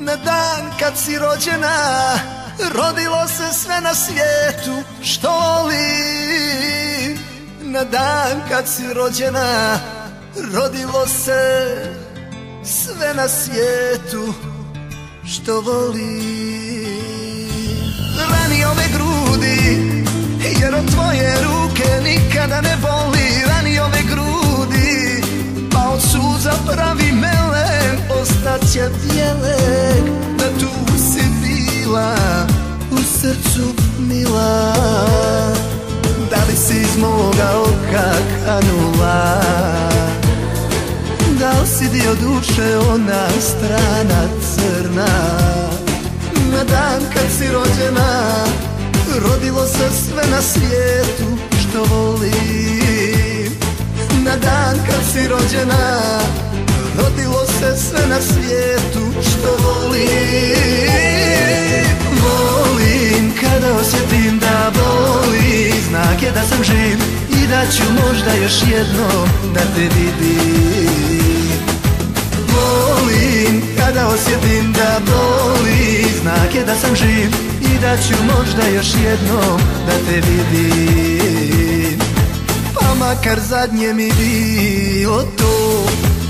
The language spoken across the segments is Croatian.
Na dan kad si rođena, rodilo se sve na svijetu što volim. Na dan kad si rođena, rodilo se sve na svijetu što volim. Rani ove grudi, jer od tvoje ruke nikada ne boli. Rani ove grudi, pa od suza pravi melem ostaće bijele. Da tu si bila, u srcu mila, da li si iz moga oka kanula? Da li si dio duše, ona strana crna? Na dan kad si rođena, rodilo se sve na svijetu što volim. Na dan kad si rođena, rodilo se sve na svijetu što volim. Volim kada osjetim da boli, znak je da sam živ i da ću možda još jednom da te vidim. Volim kada osjetim da boli, znak je da sam živ i da ću možda još jednom da te vidim. Pa makar zadnje mi bilo to.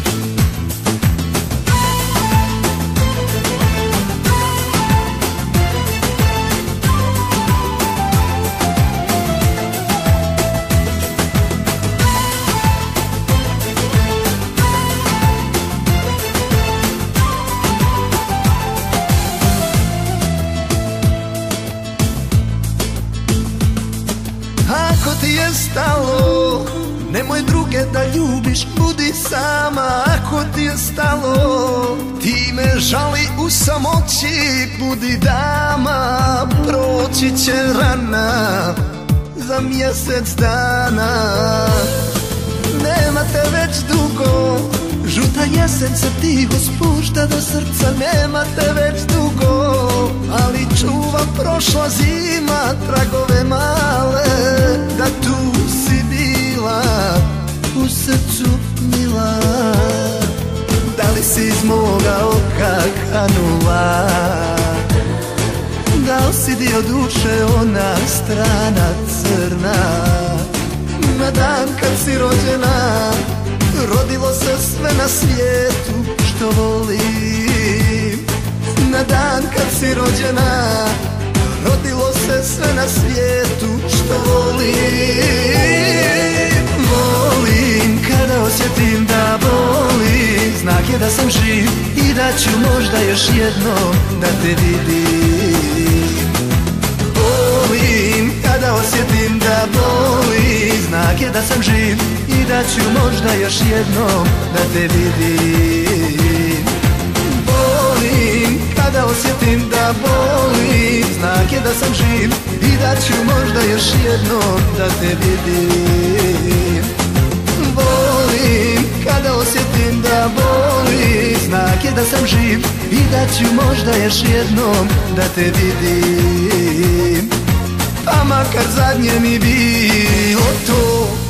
Ako ti je stalo, nemoj druge da ljubiš, budi sama. Ako ti je stalo, ti me žali u samoći, budi dama. Proći će rana za mjesec dana. Nema te već dugo, žuta jesen se tiho spušta do srca. Nema te već dugo, ali čuva prošla zima tragove male. Da tu si bila, u srcu mila, da li si iz moga oka kanula? Da li si dio duše, ona strana crna? Na dan kad si rođena, rodilo se sve na svijetu što volim. Na dan kad si rođena, rodilo se sve na svijetu što volim. Volim kada osjetim da boli, znak je da sam živ i da ću možda još jednom da te vidim. Volim kada osjetim da boli, znak je da sam živ i da ću možda još jednom da te vidim. Volim kada osjetim da boli, znak je da sam živ i da ću možda još jednom da te vidim. Volim kada osjetim da boli, znak je da sam živ i da ću možda još jednom da te vidim. Pa makar zadnje mi bilo to.